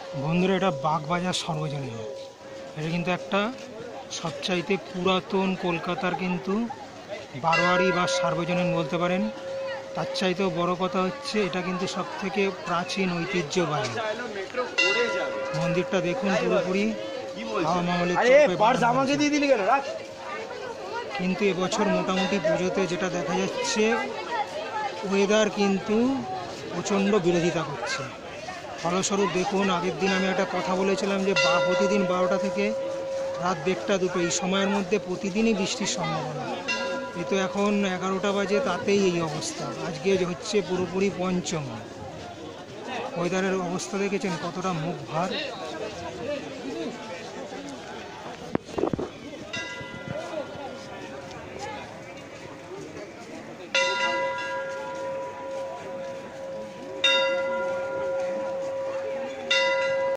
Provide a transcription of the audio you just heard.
বন্ধুরা, এটা বাগবাজার সর্বজনীন। এটা কিন্তু একটা সবচাইতে পুরাতন কলকাতার কিন্তু বারোয়ারি বা সার্বজনীন বলতে পারেন। তার চাইতেও বড় কথা হচ্ছে এটা কিন্তু সব থেকে প্রাচীন ঐতিহ্যবাহী মন্দিরটা। দেখুন পুরোপুরি হাওয়া মামলের কিন্তু এবছর মোটামুটি পুজোতে যেটা দেখা যাচ্ছে, ওয়েদার কিন্তু প্রচণ্ড বিরোধিতা করছে। ফলস্বরূপ দেখুন, আগের দিন আমি একটা কথা বলেছিলাম যে প্রতিদিন 12টা থেকে রাত 1টা 2টো এই সময়ের মধ্যে প্রতিদিনই বৃষ্টির সম্ভাবনা। এই তো এখন 11টা বাজে, তাতেই এই অবস্থা। আজকে হচ্ছে পুরোপুরি পঞ্চম। ওয়েদারের অবস্থা দেখেছেন কতটা মুখ ভার।